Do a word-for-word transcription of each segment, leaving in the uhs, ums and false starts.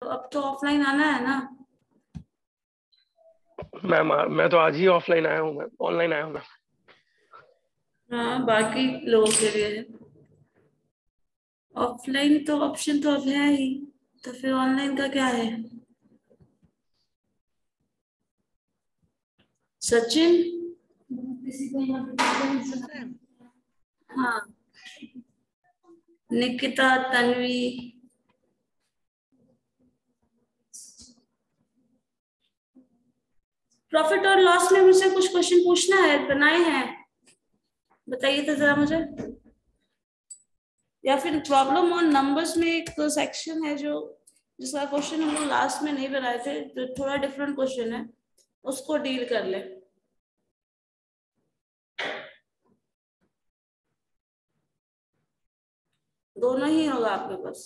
अब तो ऑफलाइन आना है ना। मैम मैं तो आज ही ऑफलाइन आया हूँ, मैम ऑनलाइन आया हूँ मैम। हाँ बाकी लोगों के लिए है ऑफलाइन, तो ऑप्शन तो अब है ही, तो फिर ऑनलाइन का क्या है? सचिन। हाँ निकिता, तन्वी, प्रॉफिट और लॉस में मुझसे कुछ क्वेश्चन पूछना है, बनाए हैं, बताइए तो जरा मुझे। या फिर प्रॉब्लम ऑन नंबर्स में एक सेक्शन है जो जिसका क्वेश्चन हम लोग लास्ट में नहीं बनाए थे, जो थोड़ा डिफरेंट क्वेश्चन है, उसको डील कर ले। दोनों ही होगा आपके पास,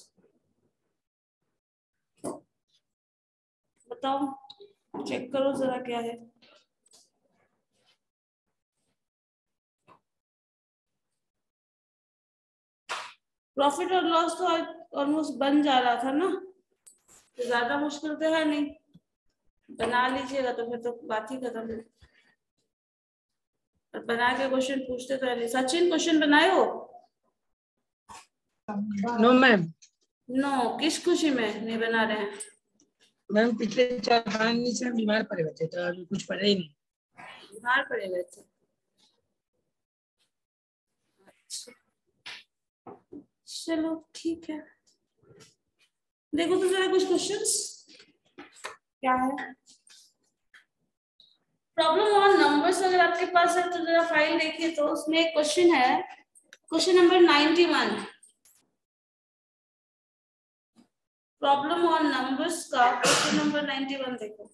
बताओ चेक करो जरा क्या है। प्रॉफिट और लॉस तो ऑलमोस्ट बन जा रहा था ना, तो ज्यादा मुश्किल तो है नहीं, बना लीजिएगा तो फिर तो बात ही खत्म है। और बना के क्वेश्चन पूछते तो नहीं। सचिन क्वेश्चन बनाए हो? No ma'am. नो, किस खुशी में नहीं बना रहे हैं? मैम पिछले चार पाँच दिन से बीमार पड़े हुए थे, तो अभी कुछ पढ़े ही नहीं। बीमार पड़े हुए थे, चलो ठीक है, देखो तो जरा कुछ क्वेश्चंस क्या है। प्रॉब्लम ऑन नंबर्स अगर आपके पास है तो जरा फाइल देखिए, तो उसमें एक क्वेश्चन है, question number ninety one. Problem on numbers का क्वेश्चन नंबर नाइंटी वन देखो।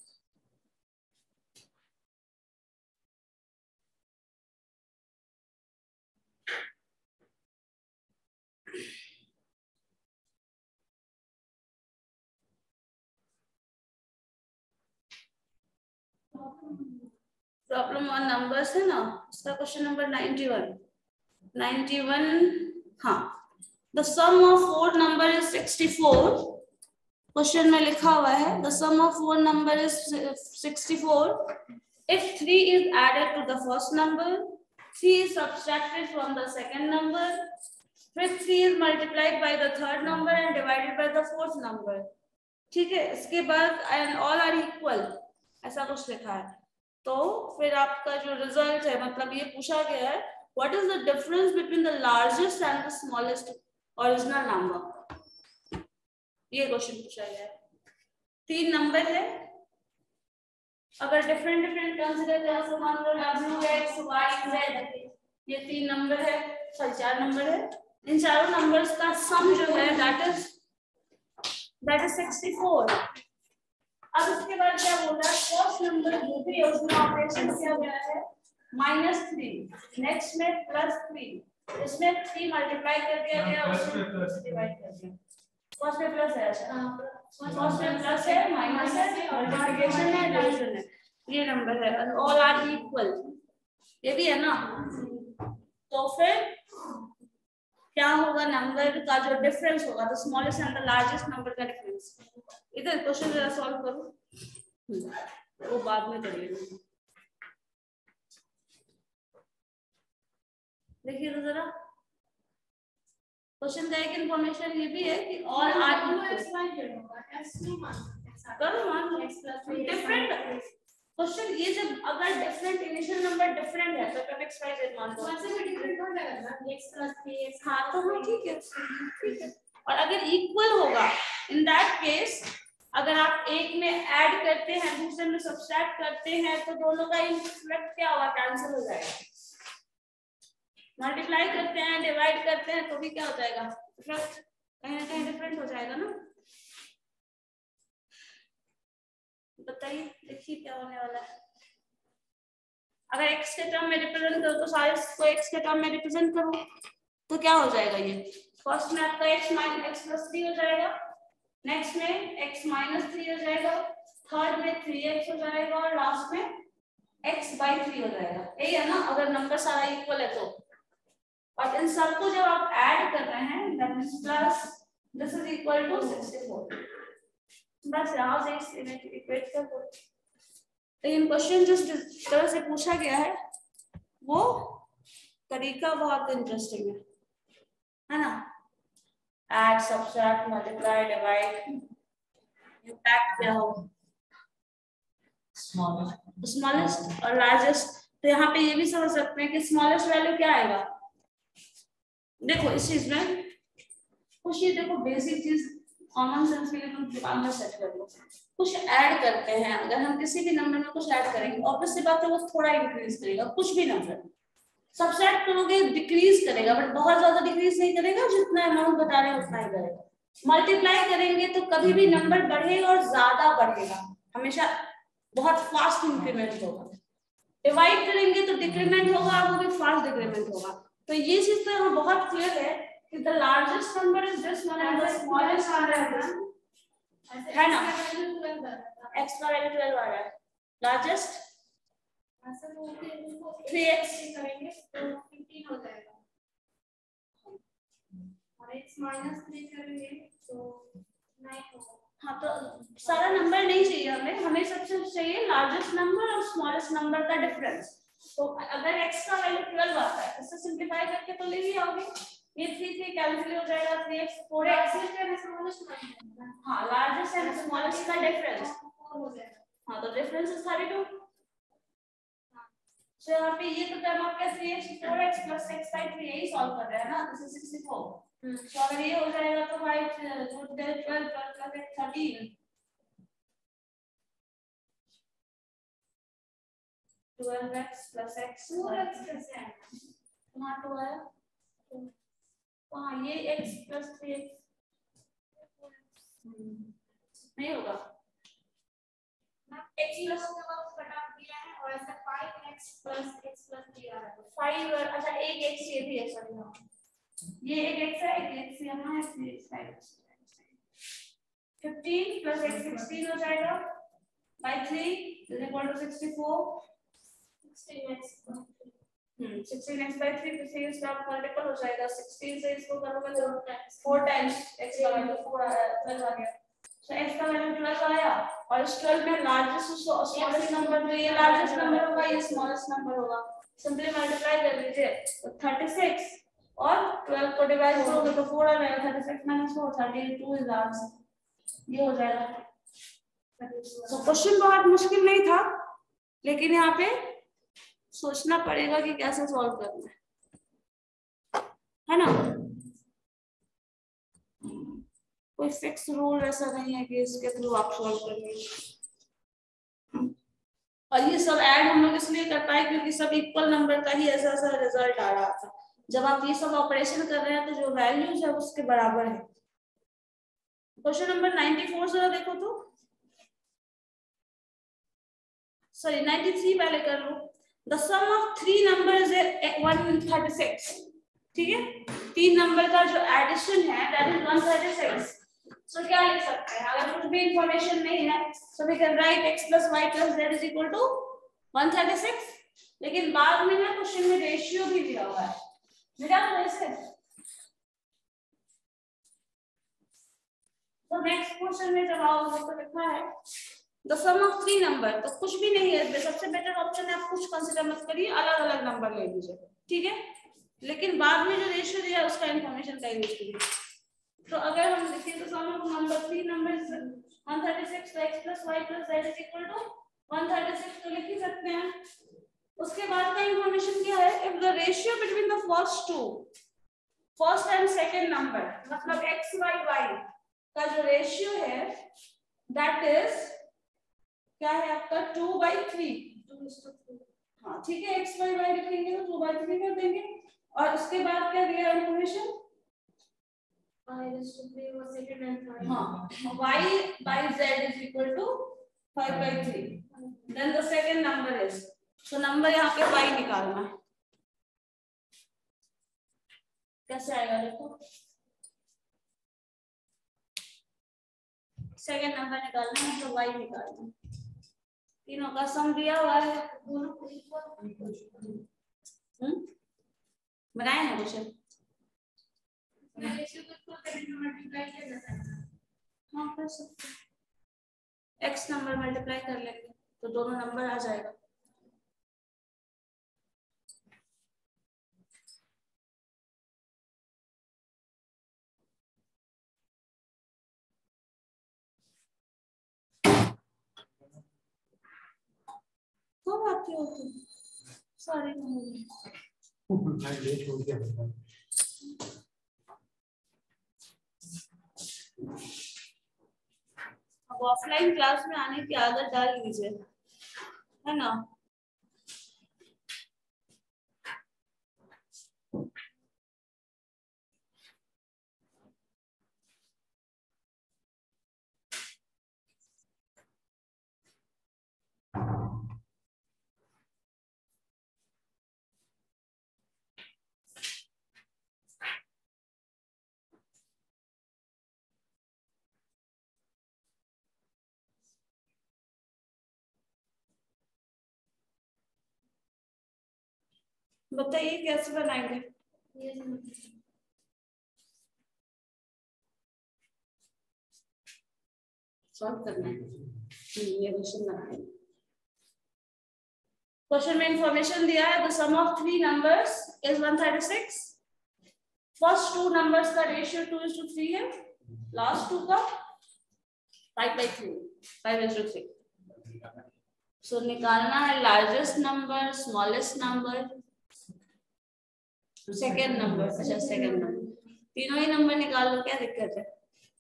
प्रॉब्लम ऑन नंबर्स है ना, उसका question number ninety one. Ninety one, हाँ। The sum of four number is sixty four. Question में लिखा हुआ है the sum of four number is sixty four if three is added to the first number, three is subtracted from the second number, फिर three is multiplied by the third number and divided by the fourth number। ठीक है, इसके बाद and all are equal, ऐसा कुछ लिखा है। तो फिर आपका जो रिजल्ट है, मतलब ये पूछा गया है what is the difference between the largest and the smallest original number, ये क्वेश्चन पूछा गया है। तीन नंबर है, अगर डिफरेंट डिफरेंट कंसीडर करें तो मान लो w x y z, ये तीन नंबर है, सॉरी चार नंबर है। इन चारों नंबर्स का सम जो है that is that is sixty four. अब उसके बाद क्या बोल रहा है, फर्स्ट नंबर जो भी है उसमें ऑपरेशन किया गया है माइनस थ्री, नेक्स्ट में प्लस थ्री, इसमें थ्री मल्टीप्लाई कर दिया गया, उसमें डिवाइड कर दिया। फर्स्ट में प्लस है, अच्छा फर्स्ट में प्लस है, माइनस है, मल्टीप्लिकेशन है, डिवीजन है, ये नंबर है, और ऑल आर इक्वल, ये भी है ना। तो फिर क्या होगा, नंबर का जो डिफरेंस होगा, the smallest and the largest number का डिफरेंस। इधर क्वेश्चन जरा सॉल्व करो, वो बाद में करिए। देखिए तो जरा क्वेश्चन का एक इंफॉर्मेशन ये भी है कि ऑल आर डिफरेंट क्वेश्चन, ये जब अगर डिफरेंट इनिशियल नंबर डिफरेंट है तो कब एक्स वाई जेड मान लो वैसे भी डिफरेंट हो जाएगा ना, x प्लस थ्री x। हां तो हाँ ठीक है, ठीक है। और अगर इक्वल होगा, इन दैट केस अगर आप एक में ऐड करते हैं दूसरे में सब्ट्रैक्ट करते हैं तो दोनों का इफेक्ट क्या होगा, कैंसिल हो जाएगा। मल्टीप्लाई करते हैं, डिवाइड करते हैं तो भी क्या हो जाएगा, इफेक्ट कहीं ना कहीं डिफरेंट हो जाएगा ना। बताइए, देखिए क्या होने वाला है। अगर x के टर्म में रिप्रेजेंट करो तो सारे को x के टर्म में रिप्रेजेंट करो तो क्या हो जाएगा, ये फर्स्ट में आपका x minus x plus three हो जाएगा, नेक्स्ट में x माइनस थ्री हो जाएगा, थर्ड में थ्री एक्स हो जाएगा और लास्ट में x बाई थ्री हो जाएगा। यही है ना, अगर नंबर सारा इक्वल है तो। और इन सबको जब आप ऐड कर रहे हैं that means plus this is equal to sixty four. बस यहाँ से इक्वेट कर दो। लेकिन क्वेश्चन जिस तरह से पूछा गया है वो तरीका बहुत इंटरेस्टिंग है, है ना? Add, subtract, multiply, divide, impact क्या हो, स्मॉलेस्ट और लार्जेस्ट। तो यहाँ पे ये भी समझ सकते हैं कि स्मॉलेस्ट वैल्यू क्या आएगा। देखो इस चीज में कुछ ये देखो बेसिक चीज कॉमन सेंस के लिए तुम दिमाग में सेट कर लो। कुछ ऐड करते हैं, अगर हम किसी भी नंबर में कुछ ऐड करेंगे ऑब्वियस सी बात है वो थोड़ा इंक्रीज करेगा, कुछ भी नंबर। सब्ट्रैक्ट करोगे डिक्रीज करेगा, बट बहुत ज्यादा डिक्रीज नहीं करेगा, जितना अमाउंट बता रहे हैं उतना ही करेगा। मल्टीप्लाई करेंगे तो कभी भी नंबर बढ़ेगा और ज्यादा बढ़ेगा, हमेशा बहुत फास्ट इंक्रीमेंट होगा। डिवाइड करेंगे तो डिक्रीमेंट होगा, वो भी फास्ट डिक्रीमेंट होगा। तो ये चीज तो यहाँ बहुत क्लियर है कि the largest number is this one and the smallest number है ना, एक्स का वैल्यू ट्वेल्व आ रहा है। लार्जेस्ट थ्री एक्स करेंगे तो फिफ्टीन हो जाएगा, और x माइनस थ्री करेंगे तो नाइन होगा। हाँ तो सारा नंबर नहीं चाहिए हमें, हमें सबसे चाहिए लार्जेस्ट नंबर और स्मॉलेस्ट नंबर का डिफरेंस। तो अगर x का वैल्यू ट्वेल्व आता है, इससे सिंपलीफाई करके तो ले ही आओगे, ये थ्री थ्री कैंसिल हो जाएगा, थ्री एक्स फोर एक्स। हाँ लार्जेस्ट एंड स्मॉलेस्ट का डिफरेंस हो जाएगा, हाँ तो difference is thirty two. So यहाँ पे ये तो टर्म आपका three x four x plus six by three यही सॉल्व कर रहे हैं ना, दिस इज सिक्सटी फोर। तो अगर ये हो जाएगा तो by twelve plus thirteen, twelve x plus x four x कैसे आएगा, यहाँ टू आया तो हाँ ये x प्लस थ्री एक्स नहीं होगा, x प्लस कटा दिया है और ऐसा five x plus x plus three आ रहा है फाइव। अच्छा एक x ये भी है, सॉरी ये एक x है, एक x यहाँ है, फिफ्टीन प्लस x सिक्सटीन हो जाएगा by three is equal to sixty four. Sixteen x hmm sixteen x by three, तो इसका मल्टीपल हो जाएगा, सिक्सटीन से इसको करोगे तो फोर टाइम्स x का वैल्यू फोर ट्वेल्व आ गया। सो x का वैल्यू ट्वेल्व आया और इस ट्वेल्व में लार्जेस्ट और स्मॉलेस्ट नंबर, तो ये लार्जेस्ट नंबर होगा, ये स्मॉलेस्ट नंबर होगा। सिंपली मल्टीप्लाई कर लीजिए तो थर्टी सिक्स और ट्वेल्व को डिवाइड करोगे तो फोर आ जाएगा, thirty six minus four thirty two is answer, ये हो जाएगा। तो क्वेश्चन बहुत मुश्किल नहीं था, लेकिन यहाँ पे सोचना पड़ेगा कि कैसे सॉल्व करना है, है ना? कोई फिक्स रूल ऐसा नहीं है कि इसके थ्रू आप सॉल्व करेंगे। और ये सब ऐड हम लोग इसलिए कर पाए क्योंकि सब इक्वल नंबर का ही ऐसा ऐसा रिजल्ट आ रहा था। जब आप ये सब ऑपरेशन कर रहे हैं तो जो वैल्यूज है उसके बराबर है। क्वेश्चन नंबर नाइंटी फोर जरा देखो तो, सॉरी नाइंटी थ्री पहले कर लो। The sum of three numbers is one thirty six, ठीक है? तीन नंबर का जो एडिशन है that is one thirty six. So क्या लिख सकते हैं, अगर कुछ भी इंफॉर्मेशन नहीं है so we can write x plus y plus z is equal to one thirty six. लेकिन बाद में ना क्वेश्चन में रेशियो भी दिया हुआ है, मिला तो इससे। तो नेक्स्ट क्वेश्चन में जब आओगे तो लिखा है the sum of three number, तो कुछ भी नहीं है, सबसे बेटर ऑप्शन है आप कुछ कंसीडर मत करिए, अलग अलग नंबर ले लीजिए, ठीक है? लेकिन बाद में जो रेशियो दिया है उसका इंफॉर्मेशन का यूज कीजिए। तो अगर हम लिखें तो sum of number three numbers one thirty six तो x plus y plus z is equal to one thirty six तो लिख ही सकते हैं। उसके बाद का इंफॉर्मेशन क्या है, if the ratio between the first two, first and second number, मतलब x y y का जो रेशियो है दैट इज क्या है आपका टू बाई थ्री। हाँ ठीक है, x y y लिखेंगे तो टू बाई थ्री कर देंगे। और उसके बाद क्या दिया इंफॉर्मेशन, हाँ y by z is equal to five by three. then the second number is, so number यहाँ पे y निकालना है, कैसे आएगा देखो, सेकंड नंबर निकालना है तो y निकालना है, तीनों का सम दिया हुआ है, हम्म बनाए हैं क्वेश्चन, हाँ कर सकते हैं। एक्स नंबर मल्टीप्लाई कर लेंगे तो दोनों नंबर आ जाएगा। कब आती हो तुम? सॉरी मैं लेट हो गया। अब ऑफलाइन क्लास में आने की आदत डाल लीजिए, है ना। बताइए कैसे बनाएंगे? सॉल्व करना है ये क्वेश्चन बनाएंगे। क्वेश्चन में इंफॉर्मेशन दिया है the sum of three numbers is one thirty six. First two numbers का ratio two is two three है, लास्ट टू का five by three five is two three. So निकालना है largest number, smallest number, second number. अच्छा second number, तीनों ही number निकाल लो, क्या दिक्कत है।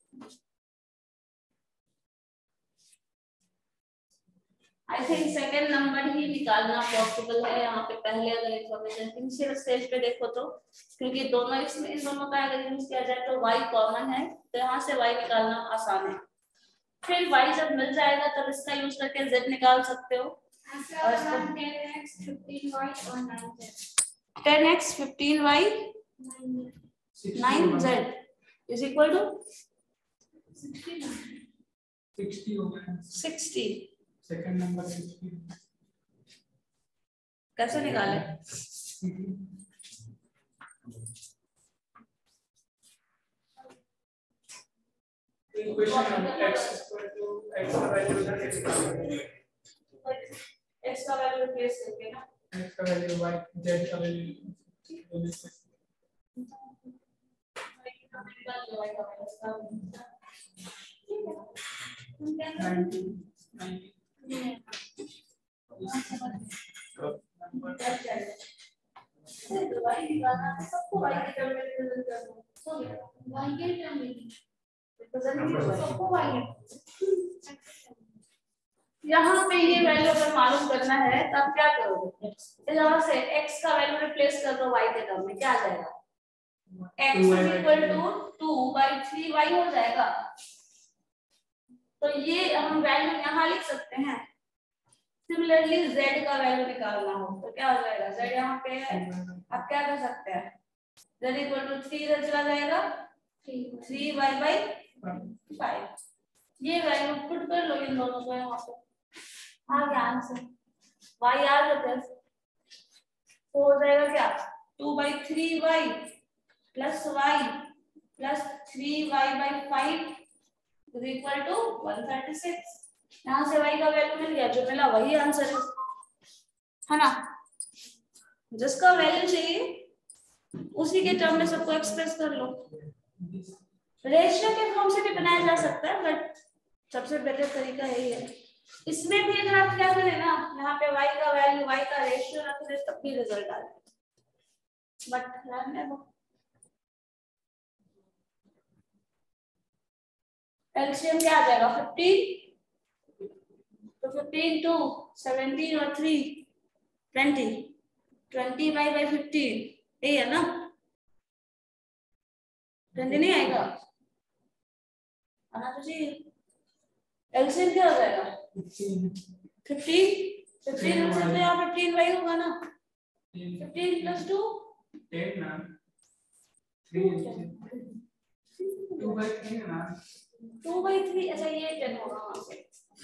आई थिंक सेकेंड नंबर ही निकालना पॉसिबल है यहाँ पे। पहले अगर इंफॉर्मेशन इनिशियल स्टेज पे देखो तो, क्योंकि दोनों इसमें इन दोनों का अगर यूज किया जाए तो y कॉमन है, तो यहाँ से y निकालना आसान है। फिर y जब मिल जाएगा तब इसका यूज करके z निकाल सकते हो। और ten x fifteen y nine z is equal to sixty. Second number sixty कैसे निकाले? Equation x equal to x का वैल्यू x का वैल्यू रिप्लेस करके ना, x का वैल्यू y z का वैल्यू सबको y के टर्म में रिप्रेजेंट करना है, y के टर्म में रिप्रेजेंट सबको y है। यहाँ पे ये वैल्यू अगर मालूम करना है तब क्या करोगे? यहाँ से x का वैल्यू रिप्लेस कर दो y के टर्म में, क्या आ जाएगा? x is equal to two by three y हो जाएगा। तो ये हम वैल्यू यहाँ लिख सकते हैं। सिमिलरली z का वैल्यू निकालना हो तो क्या हो जाएगा? z यहाँ पे है, अब क्या कर सकते हैं? z इक्वल टू थ्री इधर चला जाएगा, थ्री y बाई फाइव। ये वैल्यू पुट कर लो इन दोनों को यहाँ पे, आ गया आंसर। y आ जाता है तो हो जाएगा क्या? Two by three y plus y plus three y by five is equal to one thirty six. यहाँ से y का वैल्यू मिल गया, जो मिला वही आंसर है, है ना। जिसका वैल्यू चाहिए उसी के टर्म में सबको एक्सप्रेस कर लो। रेशियो के फॉर्म से भी बनाया जा सकता है, बट सबसे बेटर तरीका यही है। इसमें भी अगर आप क्या करें ना, यहाँ पे y का वैल्यू y का रेशियो रख दे तब भी रिजल्ट आ जाए, बट रहने दो। एलसीएम क्या आ जाएगा? फिफ्टीन, तो फिफ्टीन टू सेवेंटीन और three twenty, twenty by by fifteen, यही है ना। ट्वेंटी नहीं आएगा, आना तो चाहिए। एलसीएम क्या हो जाएगा? फिफ्टीन, फिफ्टीन में से तो यहाँ फिफ्टीन बाई होगा ना, फिफ्टीन प्लस टू टेन ना, थ्री टू बाई थ्री ना, टू बाई थ्री। अच्छा ये टेन होगा वहां से,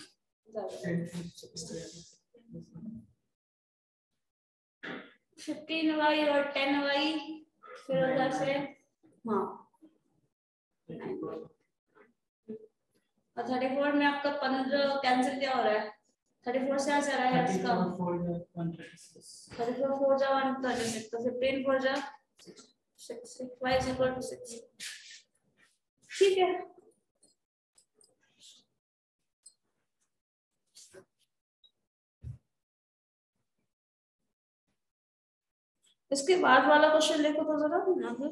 फिफ्टीन वाई और टेन वाई, फिर उधर से हाँ और थर्टी फोर में आपका पंद्रह कैंसिल क्या हो रहा है? थर्टी फोर से आ जा रहा है इसका थर्टी फोर फोर जा वन थर्टी सिक्स तो फिफ्टीन फोर जा six y is equal to six. ठीक है, इसके बाद वाला क्वेश्चन देखो तो जरा,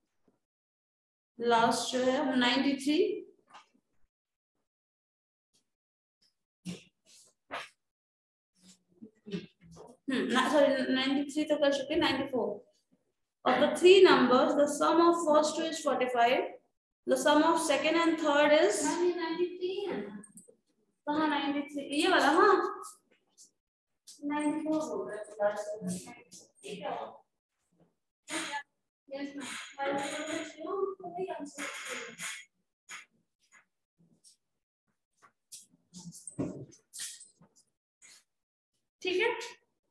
लास्ट जो है ninety three. Hmm sorry ninety three तो कर चुके, ninety four. Of the three numbers, the sum of first two is forty-five. The sum of second and third is ninety-three है ना? कहाँ ninety-three? ये वाला हाँ ninety-four हो रहा है। ठीक है। Yes ma'am. ठीक है।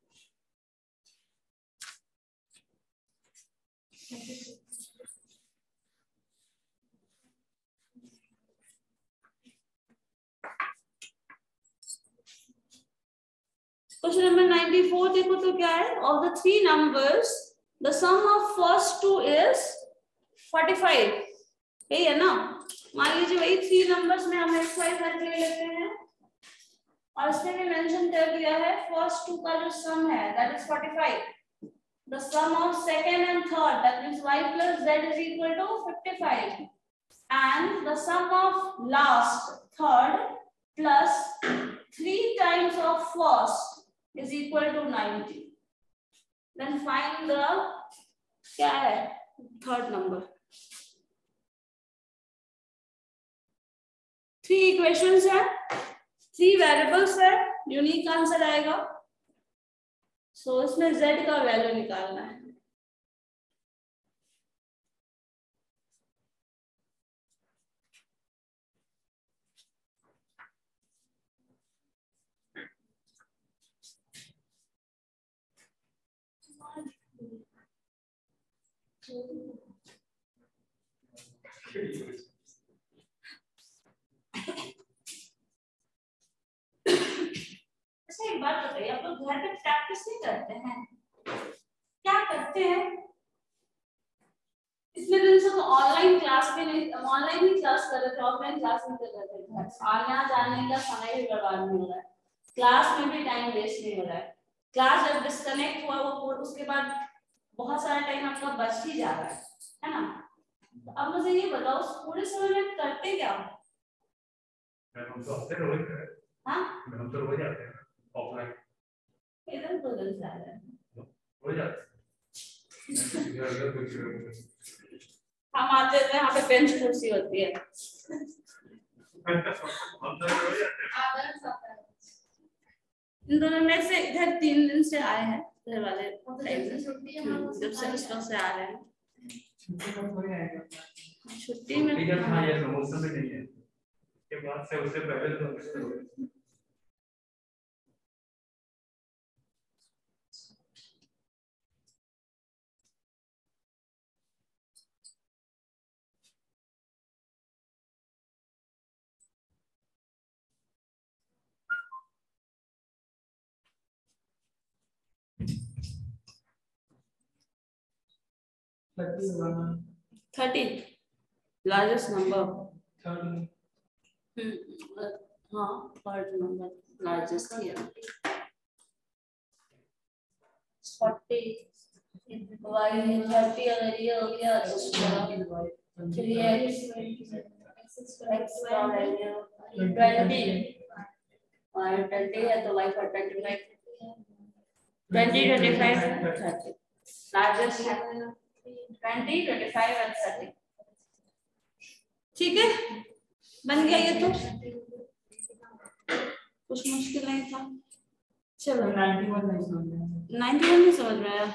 क्वेश्चन नंबर नाइन्टी फोर देखो तो क्या है? Of the three numbers the sum of first two is forty five. यही है ना? मान लीजिए वही थ्री नंबर्स में हम एक्स वाई जेड ले लेते हैं और इसमें भी मेंशन कर दिया है फर्स्ट टू का जो सम है that is forty five. The sum of second and third, that means y plus z is equal to fifty-five, and the sum of last third plus three times of first is equal to ninety. Then find the क्या है third number. Three equations है, three variables है, unique answer आएगा। So so, इसमें z का value निकालना है। एक बात बताइए, आप लोग घर पे प्रैक्टिस नहीं करते हैं? क्या करते हैं? इतने दिन से तो ऑनलाइन क्लास भी नहीं, ऑनलाइन ही क्लास कर रहे थे, ऑफलाइन क्लास नहीं कर रहे थे। आना जाने का समय भी बर्बाद नहीं हो रहा है, क्लास में भी टाइम वेस्ट नहीं हो रहा है। क्लास जब डिस्कनेक्ट हुआ वो उसके बाद बहुत सारा टाइम आपका बच ही जा रहा है, है ना? तो अब मुझे ये बताओ पूरे समय में करते क्या? हम तो अपने रोज हाँ हम तो रोज आते हैं ऑफलाइन, इधर तो दिन से आ रहा है हो जाता है। हम आते हैं यहाँ पे बेंच कुर्सी होती है। इन दोनों में से इधर तीन दिन से आए हैं, इधर वाले जब से उस वक्त से आ रहे हैं। छुट्टी में समोसा भी नहीं है के बाद से उससे पहले तो थर्टी लार्जेस्ट नंबर। हाँ थर्ड नंबर लार्जेस्ट ही है। फोर्टी वाई थर्टी अगर ये हो गया तो थ्री एक्स एक्स का वैल्यू ट्वेंटी और ट्वेंटी है तो वाई पर twenty five twenty twenty five thirty largest है twenty twenty five and thirty. ठीक है बन गया ये तो कुछ मुश्किल नहीं था। चलो नाइन्टी वन नहीं समझ में आया,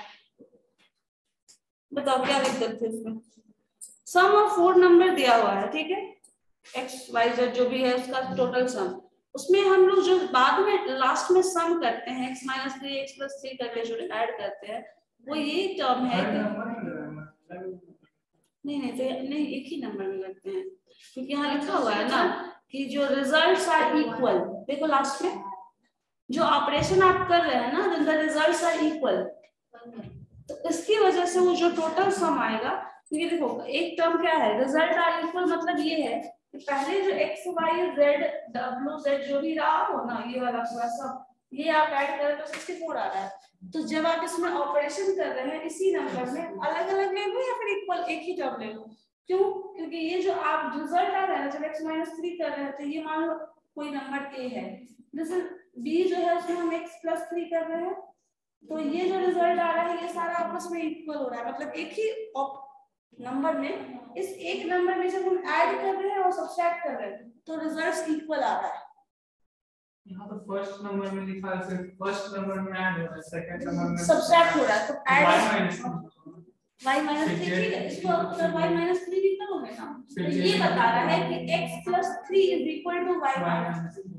बताओ क्या दिक्कत थी इसमें? सम ऑफ फोर नंबर दिया हुआ है, ठीक है, एक्स वाई जेड जो भी है उसका टोटल सम, उसमें हम लोग जो बाद में लास्ट में सम करते हैं x minus three x plus three करके जो ऐड करते हैं वो ये टर्म है कि नहीं नहीं तो नहीं एक ही नंबर में करते हैं क्योंकि यहाँ लिखा हुआ है ना कि जो रिजल्ट्स आर इक्वल, देखो लास्ट में जो ऑपरेशन आप कर रहे हैं ना, द रिजल्ट्स आर इक्वल, तो इसकी वजह से वो जो टोटल सम आएगा, क्योंकि देखो एक टर्म क्या है, रिजल्ट आर इक्वल, मतलब ये है कि पहले जो एक्स वाई जेड डब्ल्यू जेड जो भी रहा हो ना, ये वाला पूरा सब, ये आप ऐड करें तो सिक्सटी फोर आ रहा है। तो जब आप इसमें ऑपरेशन कर रहे हैं इसी नंबर में, अलग अलग ले लो या फिर इक्वल एक ही टर्म ले लो। क्यों? क्योंकि ये जो आप रिजल्ट आ रहा है जब एक्स माइनस थ्री कर रहे हैं, तो ये मान लो कोई नंबर ए है, जैसे बी जो है उसमें हम एक्स प्लस थ्री कर रहे हैं, तो ये जो रिजल्ट आ रहा है ये सारा आपस में इक्वल हो रहा है, मतलब एक ही नंबर में, इस एक नंबर में जब हम ऐड कर रहे हैं और सब्ट्रैक्ट कर रहे हैं तो रिजल्ट्स इक्वल आ रहा है। यहाँ तो फर्स्ट नंबर में लिखा है, सिर्फ फर्स्ट नंबर में ऐड हो रहा है, सेकंड नंबर में सब्ट्रैक्ट हो रहा है, तो add y minus y minus three, ठीक है, इसको अगर y माइनस थ्री भी करोगे ना, तो ये बता रहा है कि x plus three is equal to y minus three,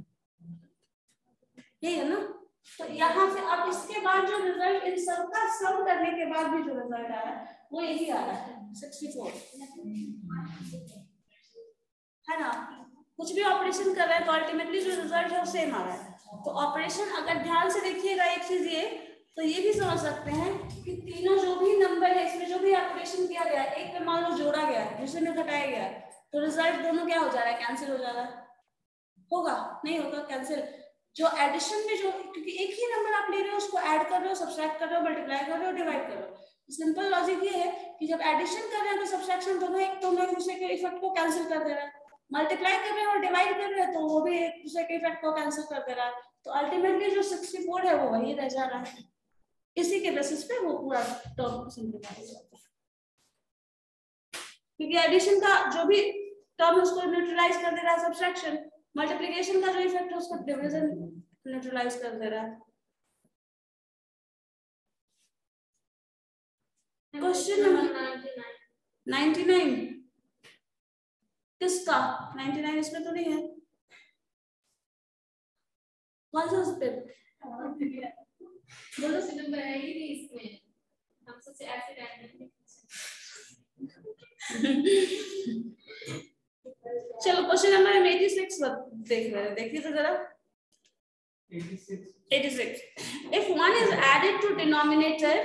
ये है ना। तो यहाँ से अब इसके बाद जो रिजल्ट, इन सबका सम करने के बाद भी जो रिजल्ट आ रहा है वो यही आ रहा है सिक्सटी फोर, है ना। कुछ भी ऑपरेशन कर रहे हैं तो अल्टीमेटली जो रिजल्ट है वो सेम आ रहा है। तो ऑपरेशन अगर ध्यान से देखिएगा एक चीज ये, तो ये भी समझ सकते हैं कि तीनों जो भी नंबर है इसमें जो भी ऑपरेशन किया गया है, एक पे मान लो जोड़ा गया है, दूसरे में घटाया गया है, तो रिजल्ट दोनों क्या हो जा रहा है, कैंसिल हो जा रहा है, होगा नहीं होगा कैंसिल। जो एडिशन में जो, क्योंकि एक ही नंबर आप ले रहे हो उसको ऐड कर रहे हो, सब्ट्रैक्ट कर रहे हो, मल्टीप्लाई कर रहे हो, डिवाइड कर रहे हो, सिंपल लॉजिक ये है कि जब एडिशन कर रहे हैं तो सब्ट्रैक्शन दोनों एक दोनों एक दूसरे के इफेक्ट को कैंसिल कर दे रहा है, मल्टीप्लाई कर रहे हैं और डिवाइड कर रहे हैं तो वो भी एक दूसरे के इफेक्ट को कैंसिल कर दे रहा है, तो अल्टीमेटली जो सिक्सटी फोर है वो वही रह जा रहा है। इसी के बेसिस पे वो पूरा टर्म सिंप्लीफाई हो जाता है, क्योंकि एडिशन का जो भी टर्म उसको न्यूट्रलाइज कर दे रहा है सब्ट्रैक्शन, मल्टीप्लिकेशन का जो इफेक्ट है उसको डिवीजन न्यूट्रलाइज कर दे रहा है। क्वेश्चन नंबर नाइंटी नाइन, किसका नाइंटी नाइन? इसमें तो नहीं है, कौन सा उस पे बोलो से नंबर है ही नहीं इसमें, हम सोचे ऐसे रैंडम। चलो क्वेश्चन नंबर एटी सिक्स देख रहे हैं, देखिए तो जरा eighty six. If one is added to denominator,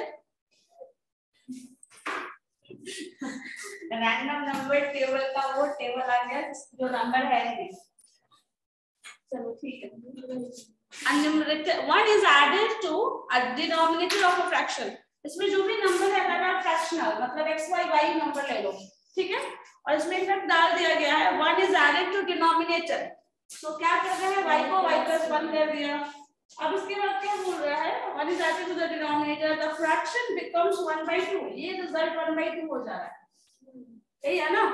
random number table का वो टेबल आ गया जो नंबर है नहीं, चलो ठीक है। Numerator one is added to a denominator of a fraction, इसमें जो भी नंबर है अगर फ्रैक्शनल मतलब x y y नंबर ले लो, ठीक है, और इसमें इफेक्ट डाल दिया गया है one is added to denominator, तो क्या कर रहे हैं y को y plus वन कर दिया। अब इसके बाद क्या बोल रहा है, one is added to the denominator, the fraction becomes one by two, ये रिजल्ट one by two हो जा रहा है, यही है ना,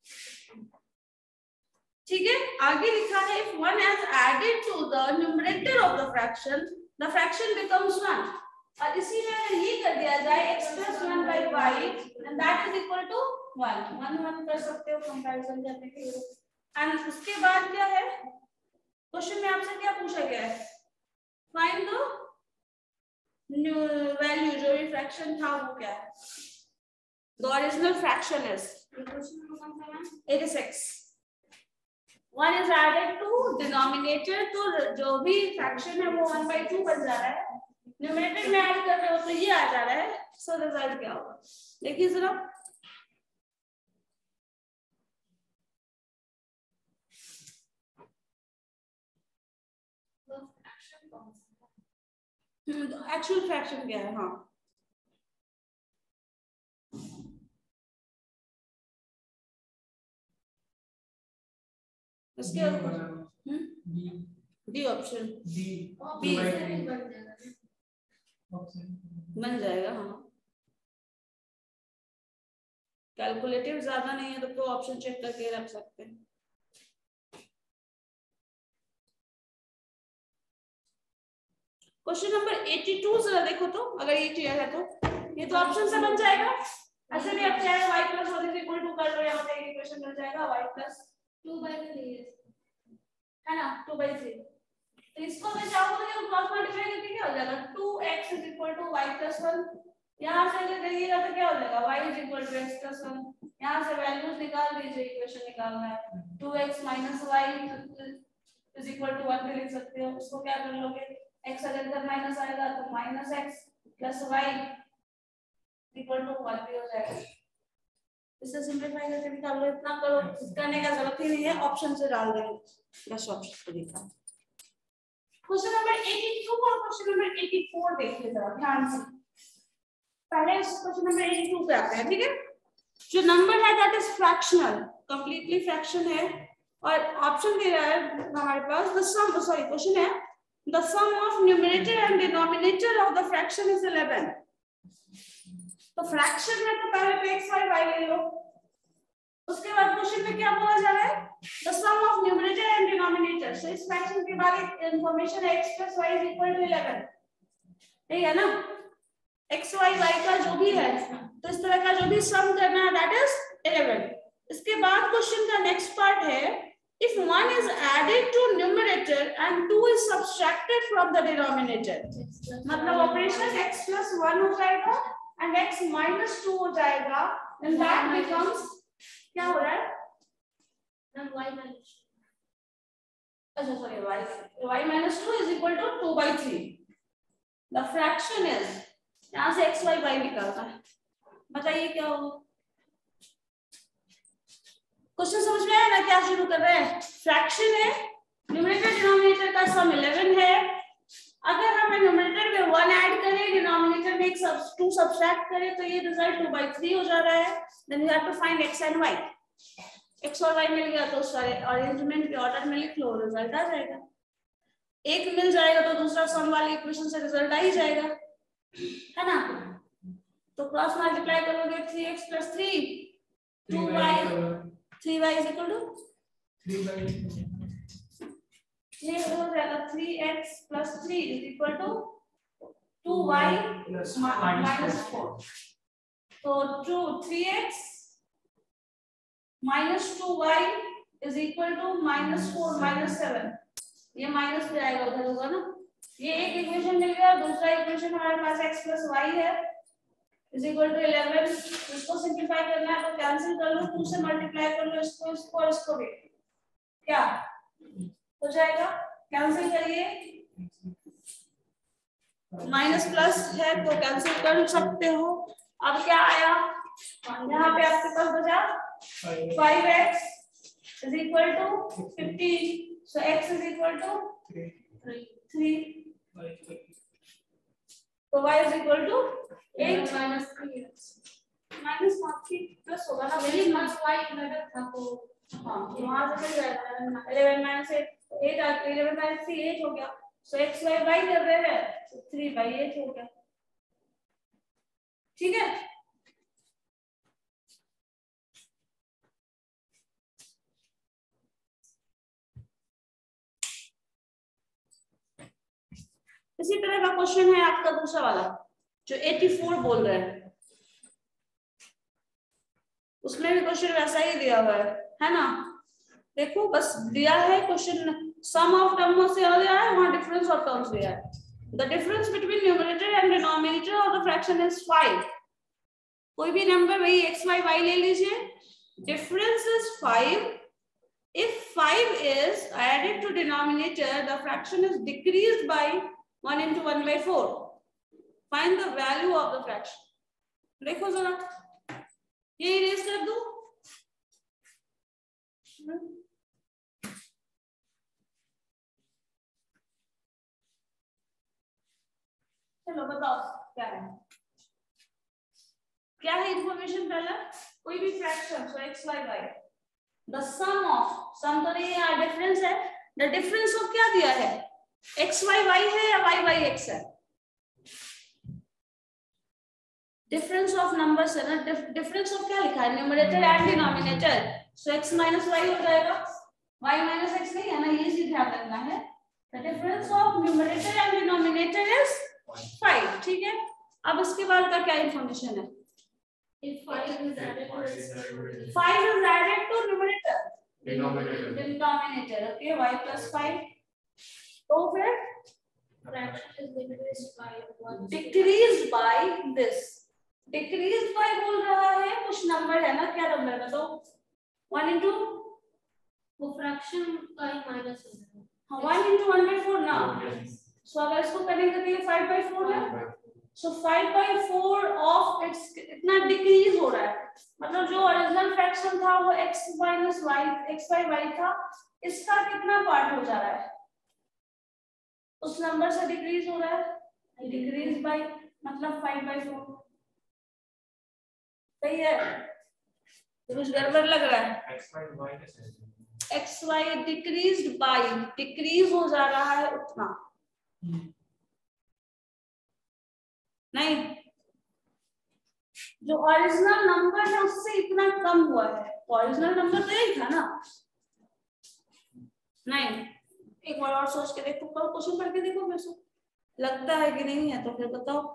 ठीक है। आगे लिखा है if one is added to the numerator of the fraction, the fraction becomes one, और इसी में अगर ये कर दिया जाए x plus one by y and that is equal to one, one one कर सकते हो कंपैरिजन करने के लिए। एंड उसके बाद क्या है, क्वेश्चन में आपसे क्या पूछा गया है, फाइंड द वैल्यू जो भी फ्रैक्शन था वो क्या है, the original fraction is eighty six, one is added to denominator, तो जो भी फ्रैक्शन है वो one by two बन जा रहा है, न्यूमरेटर में ऐड कर रहे हो तो ये आ जा रहा है, सो रिजल्ट क्या होगा देखिए जरा। एक्चुअल फ्रैक्शन क्या है, हाँ इसके डी ऑप्शन बी बन जाएगा, हाँ कैलकुलेटिव ज्यादा नहीं है तो ऑप्शन चेक करके रख सकते हैं। क्वेश्चन नंबर एटी टू जरा देखो तो, अगर ये क्लियर है तो ये तो ऑप्शन से बन जाएगा, ऐसे भी आप चाहे y plus one is equal to कर लो, यहाँ पे एक इक्वेशन मिल जाएगा y plus two by three है ना, टू बाई थ्री, तो इसको मैं चाहूंगा कि क्रॉस मल्टीप्लाई करके क्या हो जाएगा two x is equal to y plus one, यहाँ से अगर देखिएगा तो क्या हो जाएगा y is equal to x plus one, यहाँ से वैल्यूज निकाल दीजिए, इक्वेशन निकालना है। Two x minus y is equal to one भी लिख सकते हो। उसको क्या कर लोगे, x अगर इधर माइनस आएगा तो minus x plus y equal to one भी हो जाएगा। इसे सिंपलीफाई करके निकाल लो। इतना करो, करने का जरूरत ही नहीं है, ऑप्शन से डाल देंगे बस ऑप्शन को दिखा। क्वेश्चन नंबर बयासी और क्वेश्चन नंबर चौरासी देखिए जरा ध्यान से। पहले क्वेश्चन नंबर बयासी पे आते हैं, ठीक है। जो नंबर है that is fractional, completely fraction है और ऑप्शन दे रहा है हमारे पास द सम, सॉरी क्वेश्चन है the sum of numerator and denominator of the fraction is eleven. तो फ्रैक्शन में तो पहले पे x y y ले लो, उसके बाद क्वेश्चन में क्या बोला जा रहा है, the sum of numerator and denominator. So इस फ्रैक्शन के बाद एक इंफॉर्मेशन है x plus y is equal to eleven, ठीक है ना। x y y का जो भी है तो इस तरह का जो भी सम करना है दैट इज इलेवन। इसके बाद क्वेश्चन का नेक्स्ट पार्ट है if one is added to numerator and two is subtracted from the denominator, मतलब ऑपरेशन x plus वन हो जाएगा and x minus टू हो जाएगा, then that becomes क्या हो रहा है Then y minus अच्छा sorry y y minus two is equal to two by three. the fraction is यहाँ से x y y निकालना है, बताइए क्या होगा। क्वेश्चन समझ में आया ना, क्या शुरू कर रहे हैं। फ्रैक्शन है, न्यूमरेटर डिनोमिनेटर का सम इलेवन है। अगर हम न्यूमरेटर में वन ऐड करें, डिनोमिनेटर में एक सब टू सब्ट्रैक्ट करें तो ये रिजल्ट टू बाई थ्री हो जा रहा है। Then you have to find x and y। x और y मिल गया तो सारे अरेंजमेंट के ऑर्डर में लिख लो, रिजल्ट आ जाएगा। एक मिल जाएगा तो दूसरा सम वाले इक्वेशन से रिजल्ट आ ही जाएगा, है ना। तो क्रॉस मल्टीप्लाई करोगे three x plus three, two y, three y is equal to ये हो जाएगा three x plus three is equal to two y minus four. तो two three x minus two y is equal to minus four minus seven. ये minus पे आएगा, उधर होगा ना। ये एक इक्वेशन मिल गया, दूसरा इक्वेशन हमारे पास x प्लस वाई है इज इक्वल टू इलेवन। इसको सिंपलीफाई करना है तो कैंसिल कर लो, टू से मल्टीप्लाई कर लो इसको इसको और इसको भी, क्या हो जाएगा, कैंसिल करिए। माइनस प्लस है तो कैंसिल कर सकते हो। अब क्या आया, यहाँ पे आपके पास बचा five x is equal to fifteen. So x is equal to three, तो y is equal to eight minus three x minus three plus होगा ना, मेरी मार्क्स y इलेवन था तो हाँ वहां से मिल जाएगा। इलेवन माइनस एट आ गया, इलेवन माइनस थ्री एट हो गया। सो x y y कर रहे हैं तो थ्री बाई एट हो गया, ठीक है। इसी तरह का क्वेश्चन है आपका दूसरा वाला जो चौरासी बोल रहे हैं, उसमें भी क्वेश्चन वैसा ही दिया हुआ है, है ना। देखो बस दिया है क्वेश्चन, सम ऑफ टर्म से आ गया है, वहां डिफरेंस ऑफ टर्म्स दिया है। The difference between numerator and denominator of the fraction is five. कोई भी नंबर वही x y y ले लीजिए, difference is five. If five is added to denominator the fraction is decreased by one into one by four. Find the value of the fraction। देखो जरा, ये erase कर दूं, चलो बताओ क्या है, क्या है इंफॉर्मेशन। पहला कोई भी fraction, so x y y, the sum of, sum तो नहीं है, डिफरेंस है। द डिफरेंस ऑफ क्या दिया है, x y y है या y y x है। डिफरेंस ऑफ नंबर्स है ना, डिफरेंस ऑफ क्या लिखा है, numerator and denominator. So x minus y हो जाएगा, y माइनस x नहीं है ना, ये चीज ध्यान रखना है। The difference of numerator and denominator is five, ठीक है। अब इसके बाद का क्या इंफॉर्मेशन है, if five is added to five is added to numerator denominator denominator, okay, y plus five. तो फिर fraction is decreased by one decreased by this, decrease by बोल रहा है, कुछ नंबर है ना, क्या नंबर है बताओ? वन इंटू वो फ्रैक्शन का ही माइनस हो जाएगा। हाँ one into one by four ना, सो अगर इसको करेंगे तो ये फाइव बाई फोर है, so five by four of its इतना डिक्रीज हो रहा है, मतलब जो ओरिजिनल फ्रैक्शन था वो x minus y x by y था, इसका कितना पार्ट हो जा रहा है, उस नंबर से डिक्रीज हो रहा है, डिक्रीज बाय मतलब फाइव बाई फोर। सही है? तो कुछ गड़बड़ लग रहा है? X y decrease by, decrease हो जा रहा है उतना नहीं, जो ओरिजिनल नंबर है उससे इतना कम हुआ है, ओरिजिनल नंबर तो यही था ना। नहीं, एक बार और सोच के देखो, क्वेश्चन पढ़ के देखो, मेरे को लगता है कि नहीं है तो फिर बताओ।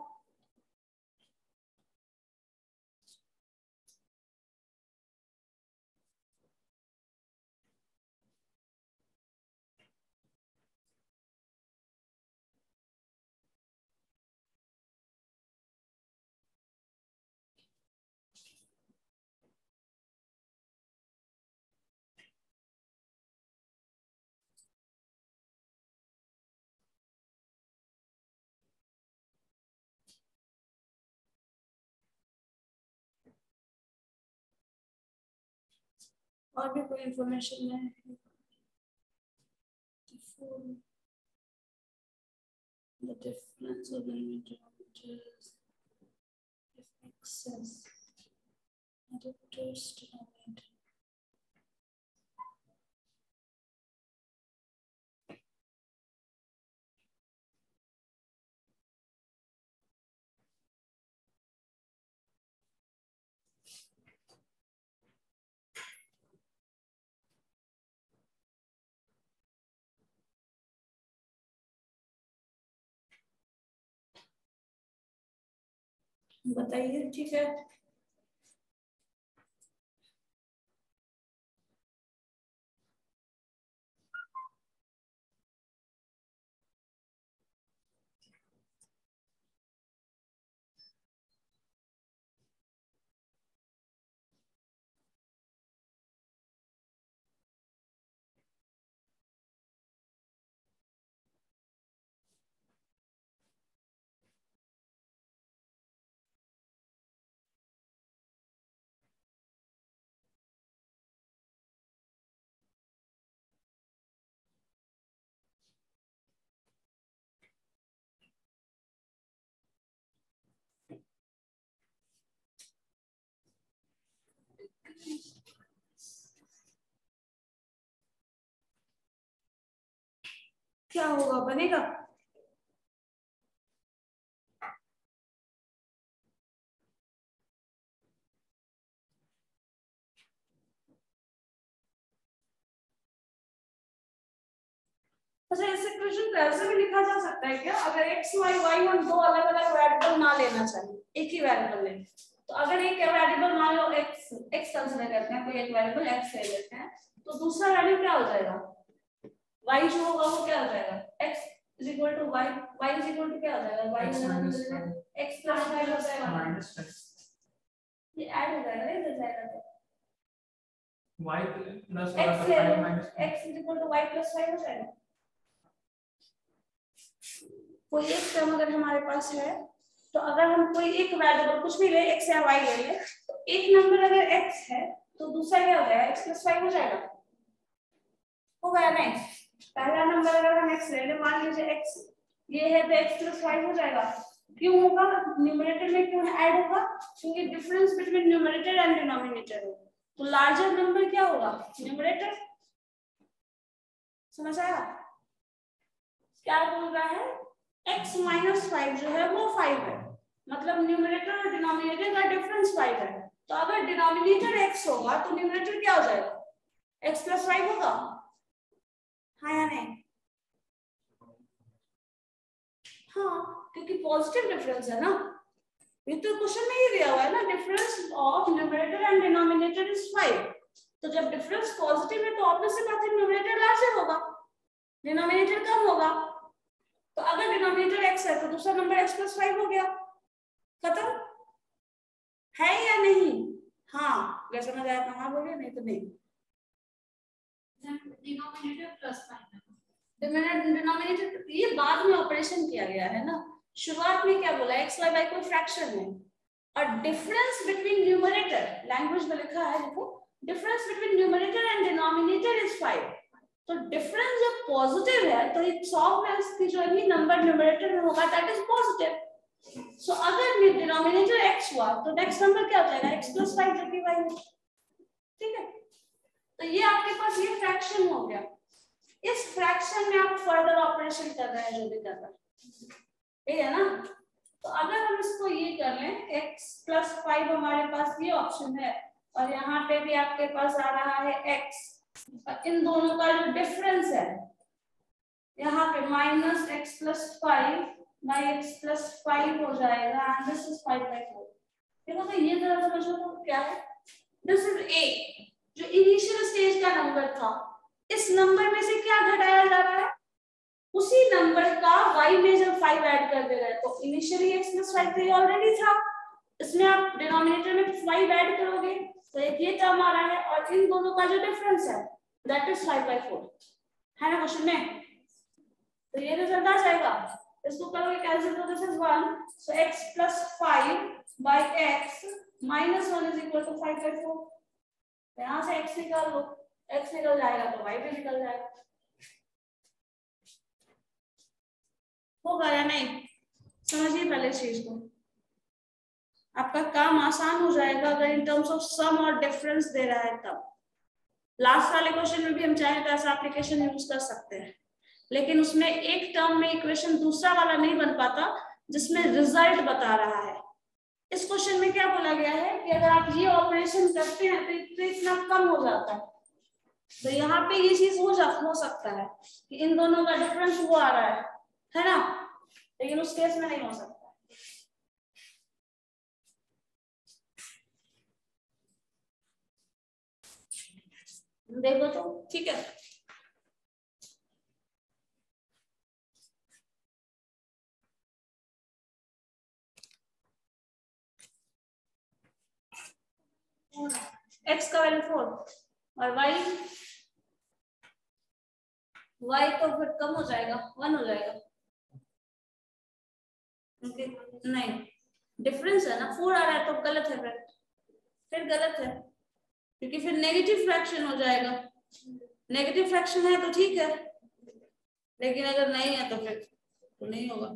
और भी कोई इंफॉर्मेशन है? The difference of the denominators if excess adapters denominator. बताइए, ठीक है? क्या होगा, बनेगा? अच्छा, इस इक्वेशन को ऐसे भी लिखा जा सकता है क्या? अगर x y y हम दो अलग अलग वेरिएबल ना लेना चाहिए, एक ही वेरिएबल लें, तो अगर एक वेरिएबल मान लो x x कंसीडर करते हैं, कोई एक वेरिएबल x ले लेते हैं, तो दूसरा वैल्यू क्या हो जाएगा? y जो होगा वो क्या हो जाएगा? x is equal to y, y is equal to क्या हो जाएगा? y x minus five, x plus y हो जाएगा, minus five, ये ऐड हो जाएगा, इधर जाएगा तो y plus x ले लो, five minus five, x is equal to y plus y हो जाएगा। कोई एक टर्म अगर हमारे पास है, तो अगर हम कोई एक वेरिएबल कुछ भी ले, x या y ले ले, तो एक नंबर अगर x है तो दूसरा क्या हो जाएगा? x plus y हो जाएगा, हो गया नहीं? पहला नंबर अगर हम x ले ले, मान लीजिए x ये है तो x plus y हो जाएगा। क्यों होगा? न्यूमरेटर में क्यों ऐड होगा? क्योंकि difference between numerator and denominator है, तो लार्जर नंबर क्या होगा? न्यूमरेटर। समझ आया? क्या बोल रहा है? x माइनस फाइव जो है वो फाइव है, मतलब न्यूमरेटर और डिनोमिनेटर का डिफरेंस फाइव है, तो अगर डिनोमिनेटर x होगा तो न्यूमरेटर क्या हो जाएगा? x प्लस फाइव होगा, हाँ या नहीं? हाँ, क्योंकि पॉजिटिव डिफरेंस है ना, ये तो क्वेश्चन में ही दिया हुआ है ना, difference of numerator and denominator is five, तो जब डिफरेंस पॉजिटिव है तो ऑब्वियसली बात है न्यूमरेटर लार्जर होगा, डिनोमिनेटर कम होगा, तो अगर डिनोमिनेटर x है तो दूसरा नंबर x प्लस फाइव हो गया, खत्म। है या नहीं? हाँ वैसे समझ आया तो हाँ बोलिए, नहीं तो नहीं। डिनोमिनेटर प्लस फाइव, डिनोमिनेटर ये बाद में ऑपरेशन किया गया है ना, शुरुआत में क्या बोला, एक्स वाई बाई कोई फ्रैक्शन है और डिफरेंस बिटवीन न्यूमरेटर, लैंग्वेज में लिखा है देखो, difference between numerator and denominator is five. तो डिफरेंस जब पॉजिटिव है तो एक सौ में उसकी जो भी नंबर न्यूमरेटर में होगा that is positive. So so, अगर डिनोमिनेटर x हुआ तो नेक्स्ट नंबर क्या हो जाएगा, x प्लस फाइव जो कि y है। ठीक है, तो ये आपके पास ये फ्रैक्शन हो गया। इस फ्रैक्शन में आप फर्दर ऑपरेशन कर रहे हैं जो भी कर रहे हैं, ठीक है ना। तो अगर हम इसको ये कर लें x प्लस फाइव हमारे पास ये ऑप्शन है और यहाँ पे भी आपके पास आ रहा है x, और इन दोनों का जो डिफरेंस है यहाँ पे minus x plus five by x plus five हो जाएगा and this is five by four. देखो तो ये जरा समझो तो क्या है, दिस इज a जो इनिशियल स्टेज का नंबर था, इस नंबर में से क्या घटाया जा रहा है, उसी नंबर का y में जब फाइव ऐड कर दे रहे हैं तो इनिशियली x प्लस फाइव तो ये ऑलरेडी था, इसमें आप डिनोमिनेटर में फाइव ऐड करोगे तो एक ये टर्म आ रहा है और इन दोनों का जो डिफरेंस है that is five by four है ना क्वेश्चन में। तो ये रिजल्ट आ जाएगा, इसको करोगे कैंसिल तो this is one, so x plus five by x minus one is equal to five by four. यहाँ से x निकाल लो, x निकल जाएगा तो y भी निकल जाएगा। होगा या नहीं, समझिए पहले चीज को, आपका काम आसान हो जाएगा अगर इन टर्म्स ऑफ सम और डिफरेंस दे रहा है तब। लास्ट वाले क्वेश्चन में भी हम चाहे तो ऐसा एप्लीकेशन यूज कर सकते हैं, लेकिन उसमें एक टर्म में इक्वेशन दूसरा वाला नहीं बन पाता जिसमें रिजल्ट बता रहा है। इस क्वेश्चन में क्या बोला गया है कि अगर आप ये ऑपरेशन करते हैं तो इतना कम हो जाता है, तो यहाँ पे ये चीज हो जा हो सकता है कि इन दोनों का डिफरेंस वो आ रहा है है ना, लेकिन उस केस में नहीं हो सकता। देखो तो ठीक है, x का वैल्यू फोर और y y तो फिर कम हो जाएगा, वन हो जाएगा okay? नहीं डिफरेंस है ना, फोर आ रहा है तो गलत है, फिर फिर गलत है क्योंकि फिर नेगेटिव फ्रैक्शन हो जाएगा। नेगेटिव फ्रैक्शन है तो ठीक है, लेकिन अगर नहीं है तो फिर तो नहीं होगा।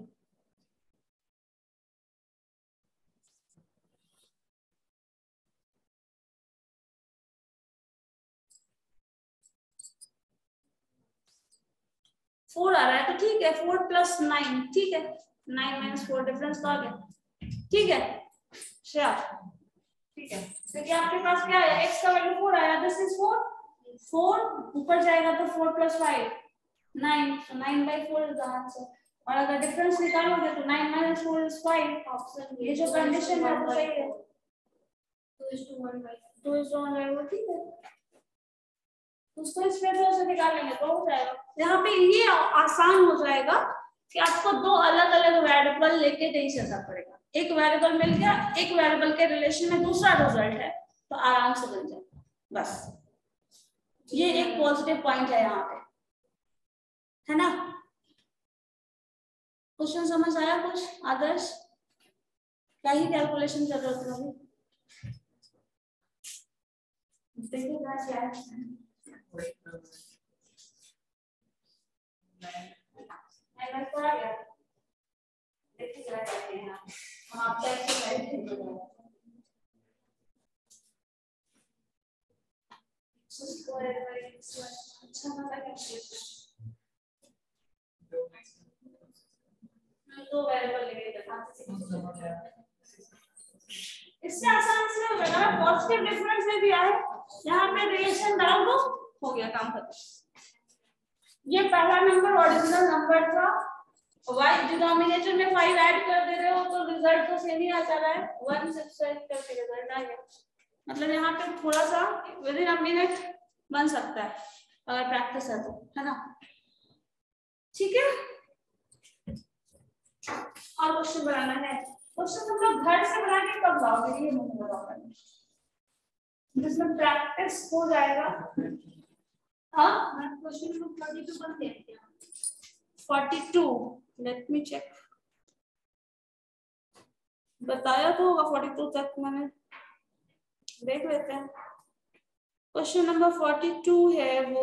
फोर आ रहा है तो ठीक है, फोर प्लस नाइन ठीक है, नाइन माइनस फोर डिफरेंस तो आ गया, ठीक है श्रेया, ठीक है। क्योंकि आपके पास क्या है, x का वैल्यू फोर आया, दिस इज फोर, फोर ऊपर जाएगा तो four plus five nine, so nine by four is the answer. और अगर डिफरेंस निकालोगे तो nine minus four is five, option ये जो कंडीशन है वो सही है, two is two one by two is two one by वो ठीक है, उसको इस मेथड से निकालेंगे तो हो जाएगा। यहाँ पे ये आसान हो जाएगा कि आपको दो अलग अलग वेरिएबल लेके नहीं चलना पड़ेगा, एक वेरिएबल मिल गया, एक वेरिएबल के रिलेशन में दूसरा रिजल्ट है तो आराम से बन जाए, बस ये एक पॉजिटिव पॉइंट है यहाँ पे, है ना। क्वेश्चन समझ आया कुछ आदर्श, क्या ही कैलकुलेशन कर रहे हो तुम देखिए क्या है। दो वेरिएबल लेके इससे आसान से हो जाएगा, पॉजिटिव डिफरेंस में भी आए, यहाँ पे रिलेशन डाल दो, हो गया काम खत्म। ये पहला नंबर ओरिजिनल नंबर था, y डिनोमिनेटर में फाइव ऐड कर दे रहे हो तो रिजल्ट तो सेम ही आ जा रहा है, वन सब्ट्रैक्ट करके रिजल्ट आ गया। मतलब यहाँ पे थोड़ा सा विद इन अ मिनट बन सकता है अगर प्रैक्टिस है तो, है ना। ठीक है, और क्वेश्चन बनाना है, क्वेश्चन तुम लोग घर से बना के कब लाओगे, ये मुझे बताओ, जिसमें प्रैक्टिस हो जाएगा। हाँ क्वेश्चन नंबर फोर्टी टू कब देखते हैं? Forty two, let me check, बताया तो होगा फोर्टी टू तक, मैंने देख लेते हैं। क्वेश्चन नंबर फोर्टी टू है वो,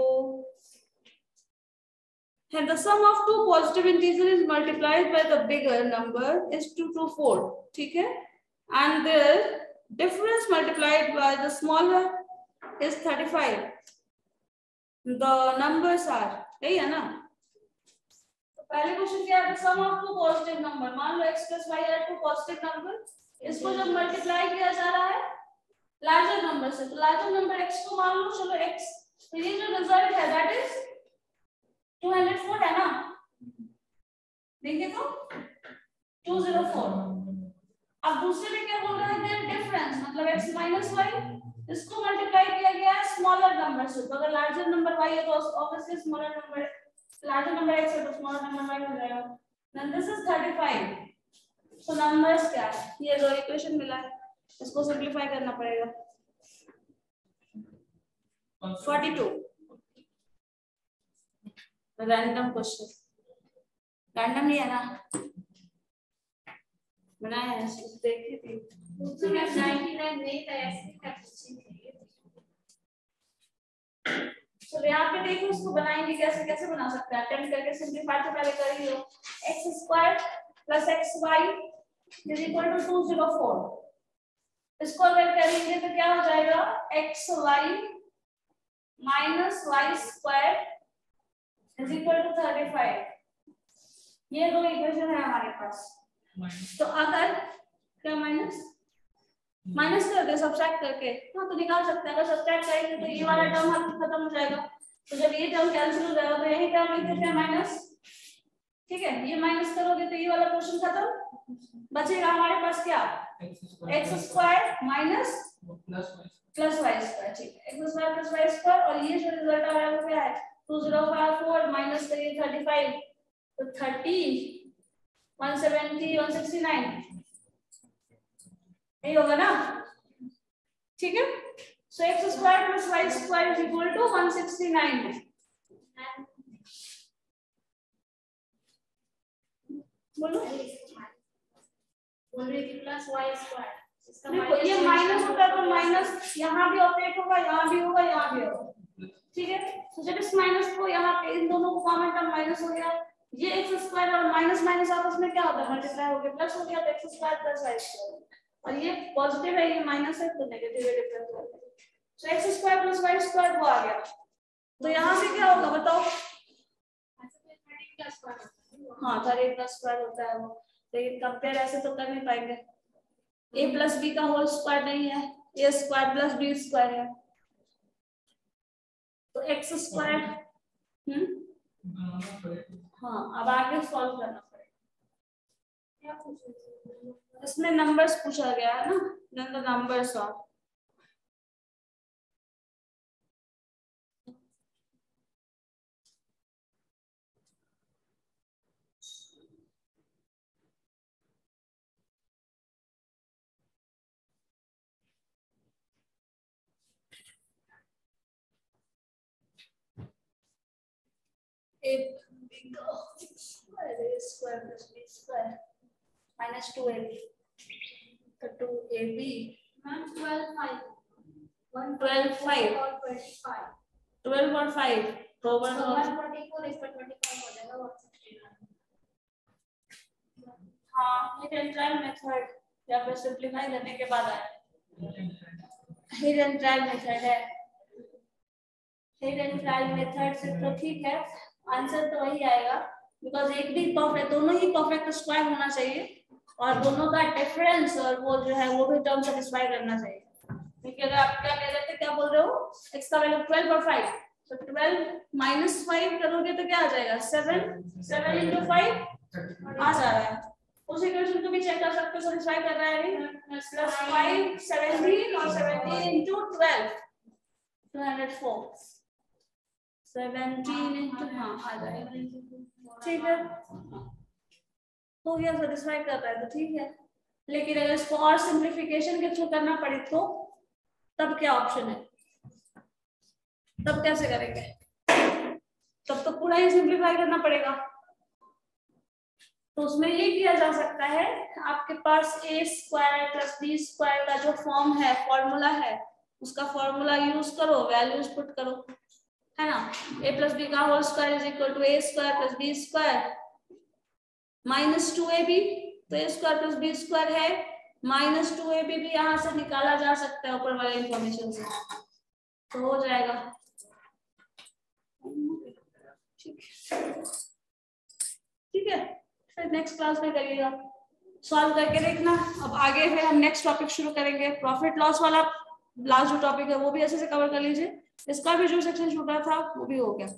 and the sum of two positive integers is multiplied by the bigger number is two to four, ठीक है, and the difference multiplied by the smaller is thirty-five. The numbers are, यही है ना। तो पहले question क्या है, sum of two positive number, मान लो x plus y are two positive number, इसको जब मल्टीप्लाई किया जा रहा है लार्जर नंबर से, तो लार्जर नंबर x को मान लो, चलो x, तो ये जो रिजल्ट है that is two hundred four है ना, देखिए तो टू ज़ीरो फोर। अब दूसरे में क्या बोल रहा है, देयर डिफरेंस मतलब x माइनस y, इसको मल्टीप्लाई किया गया है स्मॉलर नंबर से, तो अगर लार्जर नंबर y है तो obviously smaller number, larger number x है तो स्मॉलर नंबर y हो जाएगा। Then this is thirty five. So numbers क्या है, ये दो इक्वेशन मिला है, इसको सिंपलीफाई करना पड़ेगा। Forty two random question, random ही है ना, बनाया है, देखी थी उसमें नाइंटी नाइन नहीं था, ऐसे का क्वेश्चन है। तो यहाँ पे देखो उसको बनाएंगे कैसे, कैसे बना सकते हैं, अटेम्प्ट करके सिंपलीफाई तो पहले कर ही लो। x square plus xy is equal to two zero four, इसको अगर करेंगे तो क्या हो जाएगा, xy minus y square is equal to thirty five. ये दो इक्वेशन है हमारे पास। तो अगर क्या माइनस माइनस कर दे सब्ट्रैक्ट करके, हाँ तो निकाल सकते हैं, अगर सब्ट्रैक्ट करेंगे तो ये वाला टर्म खत्म हो जाएगा, तो जब ये टर्म कैंसिल हो जाएगा तो यही टर्म लिख देते हैं माइनस, ठीक है, ये माइनस करोगे तो ये वाला पोर्शन खत्म, बचेगा हमारे पास क्या, x square minus plus y square, ठीक है, x square plus y square, और ये जो रिजल्ट आ रहा है वो क्या है, two zero five four minus करिए थर्टी फाइव, तो thirty one seventy one sixty nine, यही होगा ना, ठीक है। So x square plus y square is equal to one sixty nine. बोलो बोल रही थी प्लस वाई स्क्वायर, इसका देखो ये माइनस होता है तो माइनस यहाँ भी ऑपरेट होगा, यहाँ भी होगा, यहाँ भी होगा, ठीक है। तो जब इस माइनस को यहाँ पे इन दोनों को कॉमन टर्म माइनस हो गया, ये एक्स स्क्वायर और माइनस माइनस आपस में क्या होता है, मल्टीप्लाई हो गया, प्लस हो गया, तो x square plus y square, और ये पॉजिटिव है, ये माइनस है, तो नेगेटिव है, डिफरेंस हो गया। So x square plus y square वो आ गया, तो यहाँ पे क्या होगा बताओ, हाँ थर्टी प्लस स्क्वायर होता है वो, लेकिन कंपेयर ऐसे तो कर नहीं पाएंगे, a प्लस बी का होल स्क्वायर नहीं है, a square plus b square है, तो एक्स स्क्वायर, हम्म हाँ अब आगे सॉल्व करना पड़ेगा। इसमें नंबर्स पूछा गया है ना, then the numbers of a square a square plus b square minus two a b, तो two a b one twelve five one twelve five और twenty-five, twelve और five तो so one one forty-four इस पर twenty-five हो जाएगा, one sixty-nine। हाँ hidden trial method या फिर सिंपलीफाई करने के बाद आए, हिडन ट्रायल मेथड है, हिडन ट्रायल मेथड से तो ठीक है, आंसर तो वही आएगा, बिकॉज एक भी परफेक्ट, दोनों ही परफेक्ट स्क्वायर होना चाहिए, और दोनों का डिफरेंस और वो जो है वो भी टर्म सेटिस्फाई करना चाहिए, क्योंकि अगर आप क्या ले रहे थे, क्या बोल रहे हो, x का वैल्यू ट्वेल्व और फाइव, तो ट्वेल्व माइनस फाइव करोगे तो क्या आ जाएगा, सेवन, सेवन इंटू फाइव आ जा रहा है, उस इक्वेशन को भी चेक कर सकते हो, सेटिस्फाई कर रहा है नहीं, प्लस फाइव सेवेंटीन और seventeen into twelve two hundred four, seventeen into हाँ आ जाएगा, ठीक है, हो गया, सेटिस्फाई कर रहा है तो ठीक है। लेकिन अगर इसको और सिंप्लीफिकेशन के थ्रू करना पड़े तो तब क्या ऑप्शन है, तब कैसे करेंगे? तब तो पूरा ही सिंप्लीफाई करना पड़ेगा। तो उसमें ये किया जा सकता है, आपके पास a square plus b square का जो फॉर्म है, फॉर्मूला है, उसका फॉर्मूला यूज करो, वैल्यूज पुट करो, है ना। ए प्लस बी का whole square is equal to a square plus b square minus two a b, तो a square plus b square है, माइनस टू ए बी भी यहाँ से निकाला जा सकता है ऊपर वाले इंफॉर्मेशन से, तो हो जाएगा। ठीक है, ठीक है, फिर नेक्स्ट क्लास में करिएगा, सॉल्व करके देखना। अब आगे फिर हम नेक्स्ट टॉपिक शुरू करेंगे, प्रॉफिट लॉस वाला लास्ट जो टॉपिक है वो भी अच्छे से कवर कर लीजिए, इसका भी जो सेक्शन छूटा था वो भी हो गया।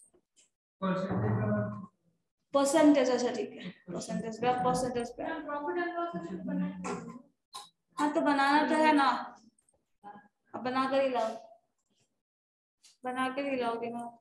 परसेंटेज, अच्छा ठीक है, परसेंटेज पे परसेंटेज पे प्रॉफिट एंड लॉस बनाना। हाँ तो बनाना तो है ना, अब बना कर ही लाओ, बना कर ही लाओगे ना।